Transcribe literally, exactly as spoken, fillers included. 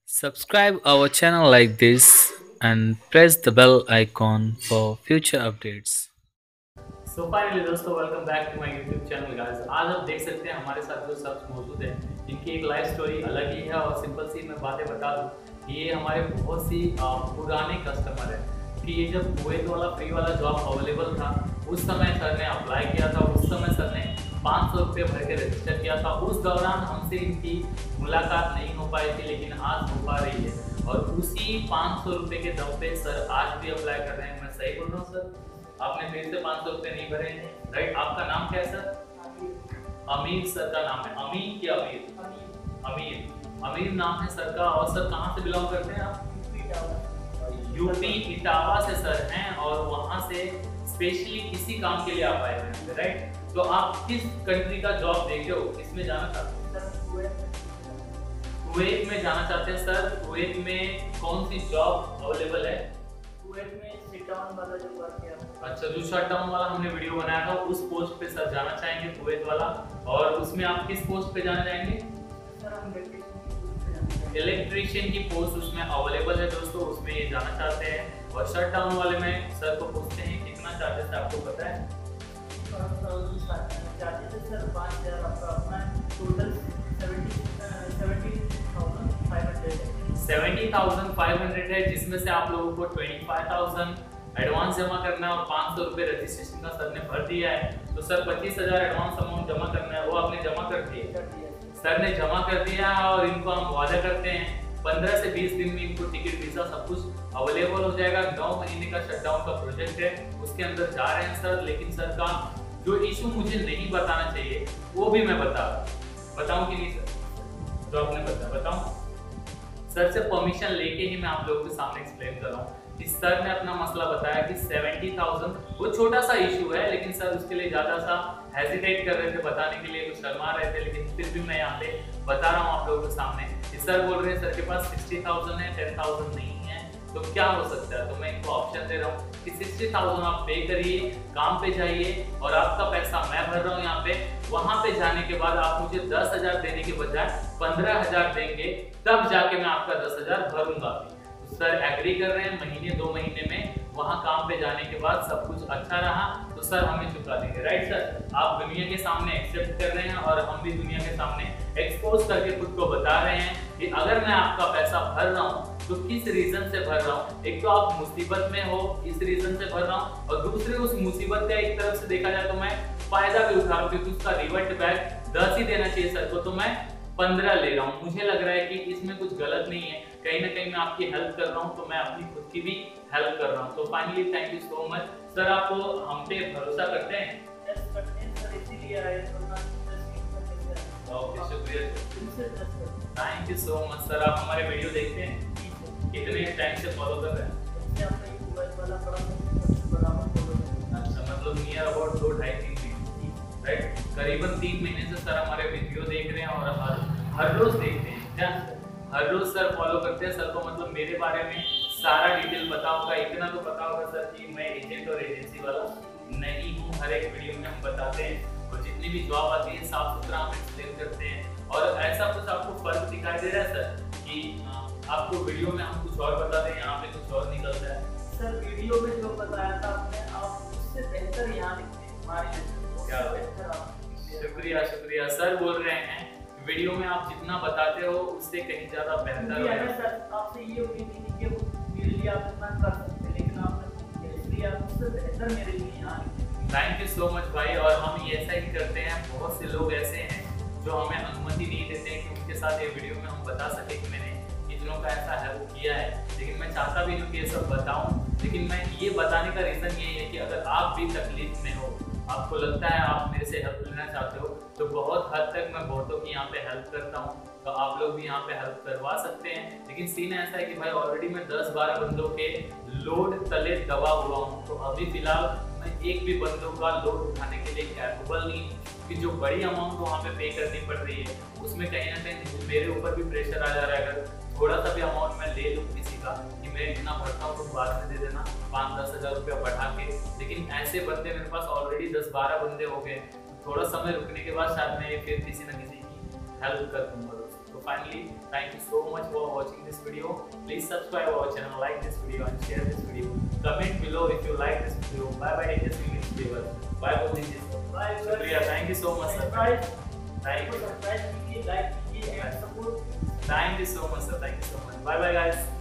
Subscribe our channel like this and press the bell icon for future updates. So finally दोस्तों welcome back to my YouTube channel guys. आज आप देख सकते हैं हमारे साथ जो शख्स मौजूद है, इनकी एक लाइफ स्टोरी अलग ही है। और सिंपल सी मैं बातें बता दूं कि ये हमारे बहुत सी आ, पुराने कस्टमर है कि ये जब कुवैत वाला फ्री वाला जॉब अवेलेबल था उस समय सर ने अप्लाई किया था। उस समय सर ने पाँच सौ रुपये भर के रजिस्टर किया था। उस दौरान हमसे इनकी मुलाकात नहीं हो पाई थी, लेकिन आज हो पा रही है। और उसी पाँच सौ रुपये के दम पे सर आज भी अप्लाई कर रहे हैं। मैं सही बोल रहा हूँ सर? आपने फिर से पाँच सौ रुपये नहीं भरे हैं, राइट? आपका नाम क्या है सर? अमीर सर का नाम है। अमीर क्या अमीर? अमीर अमीर नाम है सर का। और सर कहाँ से बिलोंग करते हैं आप? यूपी इटावा से सर हैं। और वहाँ से स्पेशली किसी काम के लिए आप आए हैं, राइट? तो आप किस कंट्री का जॉब देखे हो, किसमें जाना चाहते हैं? कुवैत में जाना चाहते हैं सर। कुवैत में कौन सी जॉब अवेलेबल है? कुवैत में शटडाउन वाला जो वर्क है। अच्छा, जो शटडाउन वाला हमने वीडियो बनाया था उस पोस्ट पे सर जाना चाहेंगे, कुवैत वाला। और उसमें आप किस पोस्ट पे जाना चाहेंगे? सर हम इलेक्ट्रिशियन की इलेक्ट्रिशियन की पोस्ट उसमें अवेलेबल है दोस्तों, उसमें ये जाना चाहते हैं। और शटडाउन वाले में सर को पूछते हैं कितना चार्जेस है, आपको पता है? चार्जेस है सर पाँच हज़ार आपका अपना total seventy seventy thousand five hundred है। सेवेंटी थाउजेंड फाइव हंड्रेड है, जिसमें से आप लोगों को ट्वेंटी फाइव थाउजेंड एडवांस जमा करना है और पाँच सौ रुपये रजिस्ट्रेशन का सर ने भर दिया है। तो सर पच्चीस हजार एडवांस अमाउंट जमा करना है, वो आपने जमा कर दिया? सर ने जमा कर दिया है। और इनको हम वादा करते हैं पंद्रह से बीस दिन में इनको टिकट वीजा सब कुछ अवेलेबल हो जाएगा। नौ महीने का शटडाउन का प्रोजेक्ट है, उसके अंदर जा रहे हैं सर। लेकिन सर का जो इशू मुझे नहीं बताना चाहिए वो भी मैं बता बताऊं कि नहीं सर? जो आपने बताया बताऊं? सर से परमिशन लेके ही मैं आप लोगों के सामने एक्सप्लेन कर रहा हूँ कि सर ने अपना मसला बताया कि सेवेंटी थाउजेंड वो छोटा सा इशू है, लेकिन सर उसके लिए ज़्यादा सा हेजिटेट कर रहे थे बताने के लिए, कुछ शर्मा रहे थे। लेकिन फिर भी मैं यहाँ पे बता रहा हूँ आप लोगों के सामने कि सर बोल रहे हैं सर के पास सिक्सटी थाउजेंड है, टेन थाउजेंड नहीं है। तो क्या हो सकता है? तो मैं इनको ऑप्शन दे रहा हूँ कि सिक्सटी थाउजेंड आप पे करिए, काम पे जाइए और आपका पैसा मैं भर रहा हूँ यहाँ पे। वहां पे जाने के बाद आप मुझे दस हजार देने के बजाय पंद्रह हजार देंगे, तब जाके मैं आपका दस हजार भरूंगा। तो सर एग्री कर रहे हैं, महीने दो महीने में वहां काम पे जाने के बाद सब कुछ अच्छा रहा तो सर हमें चुका देंगे, राइट सर? आप दुनिया के सामने एक्सेप्ट कर रहे हैं और हम भी दुनिया के सामने एक्सपोज करके खुद को बता रहे हैं कि अगर मैं आपका पैसा भर रहा हूँ तो किस रीजन से भर रहा हूँ। एक तो आप मुसीबत में हो, इस रीजन से भर रहा हूँ, और दूसरे उस मुसीबत का एक तरफ से देखा जाए तो मैं फायदा भी उठा रहा हूँ क्योंकि उसका रिवर्ट बैक दस ही देना चाहिए सर को, तो मैं पंद्रह ले रहा हूँ। मुझे लग रहा है कि इसमें कुछ गलत नहीं है, कहीं ना कहीं मैं आपकी हेल्प कर रहा हूँ तो मैं अपनी खुद की भी हेल्प कर रहा हूँ। तो finally thank you so much sir. आप हम पे भरोसा करते हैं? यस करते हैं सर, इसीलिए आए ओके, शुक्रिया, thank you so much sir. आप हमारे वीडियो देखते हैं? कितने टाइम से फॉलो कर रहे हैं? अच्छा, मतलब नियर अबाउट दो ढाई तीन महीने, राइट? करीबन तीन महीने से सर हमारे वीडियो देख रहे हैं और हर हर रोज देखते हैं। क्या हर रोज सर फॉलो करते हैं? सर को मतलब मेरे बारे में सारा डिटेल पता होगा। इतना तो पता होगा सर कि मैं एजेंट और एजेंसी वाला नहीं हूँ। हर एक वीडियो में हम बताते हैं और जितनी भी जॉब आती है साफ सुथरा हम एक्सप्लेन करते हैं। और ऐसा कुछ आपको फर्क दिखाई दे रहा है सर कि आपको वीडियो में हम कुछ और बताते हैं, यहाँ पे कुछ और निकलता है? सर वीडियो में जो बताया था आपने, आप उससे बेहतर यहाँ लिखते हैं हमारे। क्या शुक्रिया शुक्रिया सर। बोल रहे हैं वीडियो में आप जितना बताते हो उससे कहीं ज्यादा बेहतर है सर। आपसे ये उम्मीद नहीं कि मेरे लिए आप इतना कर सकते, लेकिन आपने इसलिए आप उससे बेहतर मेरे लिए यहाँ लिखते। थैंक यू सो मच भाई। और हम ऐसा ही करते हैं, बहुत से लोग ऐसे हैं जो हमें अनुमति नहीं देते हैं कि उनके साथ ये वीडियो में हम बता सके कि मैंने इतनों का ऐसा हेल्प किया है। लेकिन मैं चाहता भी हूँ कि ये सब बताऊँ, लेकिन मैं ये बताने का रीज़न यही है कि अगर आप भी तकलीफ में हो, आपको लगता है आप मेरे से हेल्प लेना चाहते हो, तो बहुत हद तक मैं बहुतों की यहाँ पे हेल्प करता हूँ, तो आप लोग भी यहाँ पे हेल्प करवा सकते हैं। लेकिन सीन ऐसा है कि भाई ऑलरेडी मैं दस बारह बंदों के लोड तले दबा हुआ हूँ, तो अभी फिलहाल मैं एक भी बंदों का लोड उठाने के लिए कैपेबल नहीं हूँ कि जो बड़ी अमाउंट वहाँ पे पे करनी पड़ रही है उसमें कहीं ना कहीं मेरे ऊपर भी प्रेशर आ जा रहा है। अगर थोड़ा सा भी अमाउंट मैं ले लूँ किसी का कि मैं इतना भरता हूँ तो बाद में दे देना पाँच दस हज़ार रुपया बढ़ा के, लेकिन ऐसे बंदे मेरे पास ऑलरेडी दस बारह बंदे हो गए। थोड़ा समय रुकने के बाद शायद मैं फिर किसी न किसी की हेल्प कर दूंगा। तो finally, thank you so much for watching this video. Please subscribe our channel, like this video and share this video. Comment below if you like this video. Bye bye Tejas English Flavor. Bye बोल दीजिए sir. Bye sir. शुक्रिया, thank you so much sir. Subscribe. Thank you. Subscribe कीजिए, like कीजिए and support. Thank you so much sir. Thank you so much. Bye bye guys.